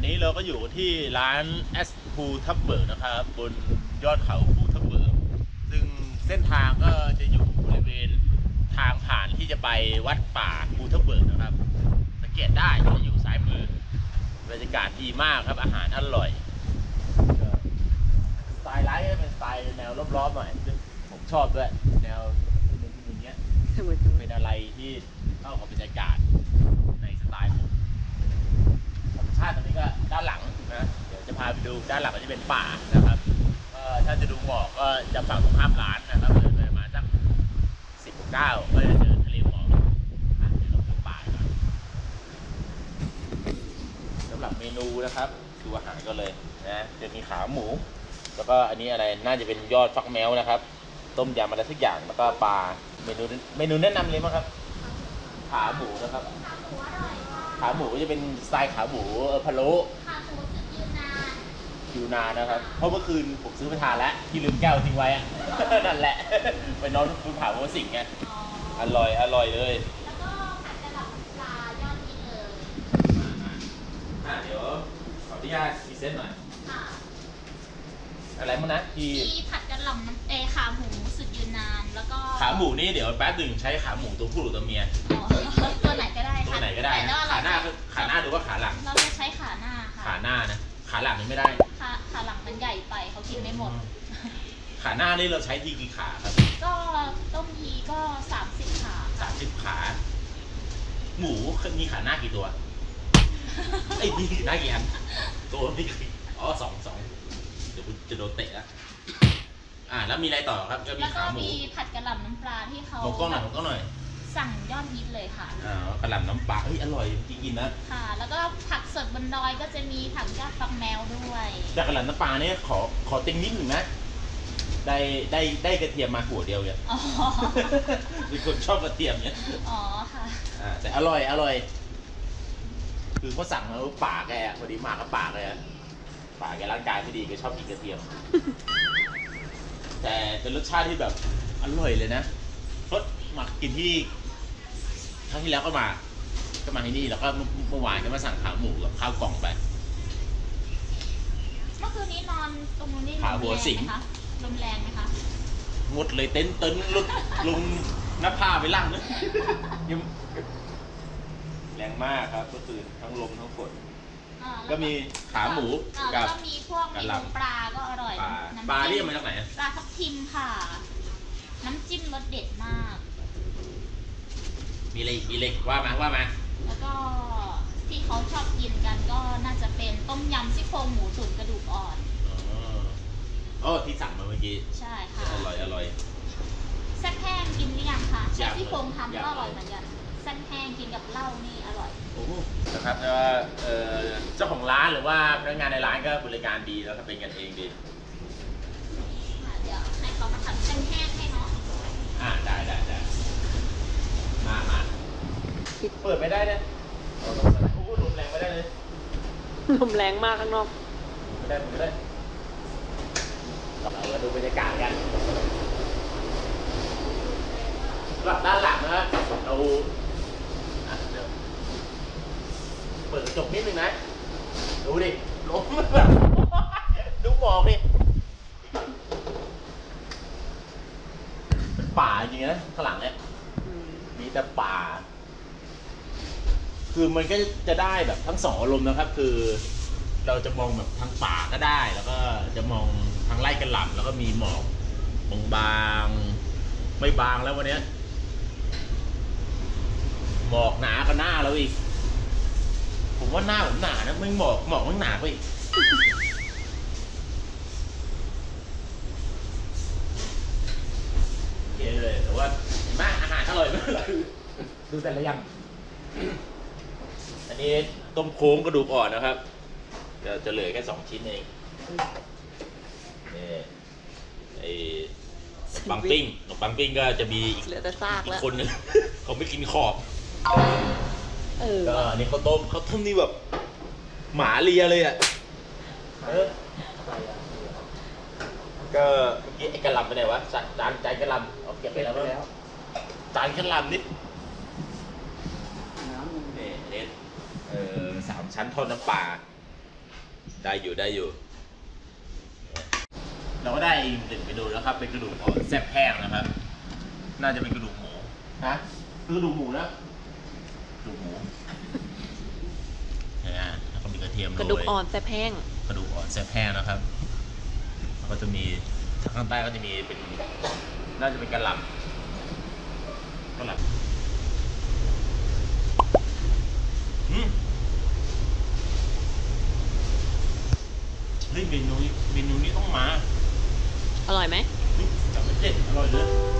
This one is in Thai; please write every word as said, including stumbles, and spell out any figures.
นี้เราก็อยู่ที่ร้านแอสพูทับเบิร์กนะครับบนยอดเขาภูทับเบิร์กซึ่งเส้นทางก็จะอยู่บริเวณทางผ่านที่จะไปวัดป่าภูทับเบิร์กนะครับสังเกตได้จะอยู่ซ้ายมือบรรยากาศดีมากครับอาหารอร่อยสไตล์ร้านก็เป็นสไตล์แนวรอบๆหน่อยซึ่งผมชอบด้วยแนวอย่างเงี้ยเป็นอะไรที่เข้ากับบรรยากาศในสไตล์ผมธรรมชาติตรงนี้ก็ด้านหลังนะเดี๋ยวจะพาไปดูด้านหลังก็จะเป็นป่านะครับถ้าจะดูหมอกก็จะฝั่งตรงข้ามร้านนะครับเดินไปประมาณสักสิบเก้าก็จะเจอทะเลหมอกเดี๋ยวเราดูป่าก่อนสำหรับเมนูนะครับดูอาหารก็เลยนะจะมีขาหมูแล้วก็อันนี้อะไรน่าจะเป็นยอดฟักแมวนะครับต้มยำอะไรสักอย่างแล้วก็ปลาเมนูเมนูแนะนำเลยมั้งครับขาหมูนะครับขาหมูก็จะเป็นสไตล์ขาหมูพะโล้ขาหมูสุดยูนานยูนานนะครับเพราะเมื่อคืนผมซื้อไปทานแล้วที่ลืมแก้วทิ้งไว้อะนั่นแหละไปนอนบนผาหัวสิงไงอร่อยอร่อยเลยแล้วก็ผัดกะหล่ำปลายอดฮิตเลยอ่าเดี๋ยวขออนุญาตพรีเซนต์หน่อยอะไรมั้งนะที่ผัดกะหล่ำน้ำเอขาหมูสุดยืนนานแล้วก็ขาหมูนี่เดี๋ยวแป๊บหนึ่งใช้ขาหมูตัวผู้หรือตัวเมียตัวไหนก็ได้ตัวไหนก็ได้ขาหน้าขาหน้าหรือว่าขาหลังเราจะใช้ขาหน้าค่ะขาหน้านะขาหลังนี่ไม่ได้ขาขาหลังมันใหญ่ไปเขากินไม่หมดขาหน้านี่เราใช้ทีกี่ขาครับก็ต้มทีก็สามสิบขาสามสิบขาหมูมีขาหน้ากี่ตัวไอ้มีขาหน้ากี่อันตัวนี่อ๋อสองสองเดี๋ยวจะโดนเตะอ่ะอ่าแล้วมีอะไรต่อครับก็มีขาหมูแล้วก็มีผัดกะหล่ำน้ำปลาที่เขาผมกล้องหน่อยผมกล้องหน่อยสั่งยอดฮิตเลยค่ะอ่ากะหล่ำน้ำปลาเฮ้ยอร่อยจริงๆนะค่ะแล้วก็ผักสดบนดอยก็จะมีผักยอดฟักแมวด้วยจากกะหล่ำน้ำปลาเนี่ยขอขอติ้งนิดหนึ่งนะได้ได้ได้กระเทียมมาหัวเดียวเนี่ยอ๋อเป็นคนชอบกระเทียมเนี่ยอ๋อค่ะอ่าแต่อร่อยอร่อยคือเขาสั่งมาว่าป่าแกพอดีมากับป่าแกป่าแกร่างกายไม่ดีแกชอบกินกระเทียมแต่เป็นรสชาติที่แบบอร่อยเลยนะรสมากินที่ครั้งที่แล้วก็มาก็มาที่นี่แล้วก็เมื่อวานก็มาสั่งขาหมูกับข้าวกล่องไปเมื่อคืนนี้นอนตรงนี้ขาหัวสิงไหมคะลมแรงไหมคะงดเลยเต็นท์เต็นท์ลุกลงหน้าผ้าไปล่างนึกยังแรงมากครับก็คือทั้งลมทั้งฝนก็มีขาหมูกับก็มีพวกเมนูปลาก็อร่อยปลาที่มาจากไหนปลาทับทิมค่ะน้ำจิ้มรสเด็ดมากมีอะไรมีอะไรว่ามาว่ามาแล้วก็ที่เขาชอบกินกันก็น่าจะเป็นต้มยำซี่โครงหมูตุ๋นกระดูกอ่อนอ๋อที่สั่งมาเมื่อกี้ใช่ค่ะอร่อยอร่อยแซ่บแห้งกินหรือยังคะใช่ซี่โครงทำก็อร่อยเหมือนกันแซ่บแห้งกินกับเหล้านี่อร่อยโอ้นะครับแล้วเจ้าของร้านหรือว่าพนักงานในร้านก็บริการดีแล้วก็เป็นกันเองดีเดี๋ยวให้เขามาทำแซ่บแห้งให้เนาะอ่าได้ได้ได้มามาเปิดไม่ได้เนี่ยโอ้โหลมแรงไม่ได้เลยลมแรงมากข้างนอกไม่ได้ไม่ได้เรามาดูบรรยากาศกันหลับด้านหลังนะเราเดี๋ยวเปิดกระจกนิดนึงนะดูดิลมแบบดูหมอกดิเป็นป่าจริงนะข้างหลังเนี่ยมีแต่ป่าคือมันก็จะได้แบบทั้งสองอารมณ์นะครับคือเราจะมองแบบทางป่าก็ได้แล้วก็จะมองทางไร่กระหล่ำแล้วก็มีหมอกบางๆไม่บางแล้ววันนี้หมอกหนาก็หน้าแล้วอีกผมว่าหน้าผมหนานะไม่หมอกหมอกมันหนาไปอีกโอเคเลยแต่ว่าเห็นไหมอาหารอร่อยมากดูแต่ละอย่างอันนี้ต้มโค้งกระดูกอ่อนนะครับจะจะเหลือแค่สองชิ้นเองนี่ไอ้ปังปิ้งปังปิ้งก็จะมีอีกคนนึงเขาไม่กินขอบก็อันนี้ข้าวต้มข้าวต้มนี่แบบหมาเลียเลยอ่ะก็เมื่อกี้ไอ้กระลำไปไหนวะจานจานกระลำเอาเก็บไปแล้วจานกระลำนิดนี่เด็ดเออสามชั้นทอดน้ำปลาได้อยู่ได้อยู่ เราก็ได้หนึ่งเมนูแล้วครับเป็นกระดูกอ่อนแซ่บแห้งนะครับ น่าจะเป็นกระดูกหมูนะกระดูกหมูนะกระดูกหมูนะแล้วก็มีกระเทียมโรยกระดูกอ่อนแซ่บแห้งกระดูกอ่อนแซ่บแห้งนะครับแล้วก็จะมีทางข้างใต้ก็จะมีเป็นน่าจะเป็นกระหล่ำกระหล่ำอืมเฮ้ยเมนูนี้เมนูนี้ต้องมาอร่อยไหมเฮ้ยจับไม่เด็ดอร่อยเลย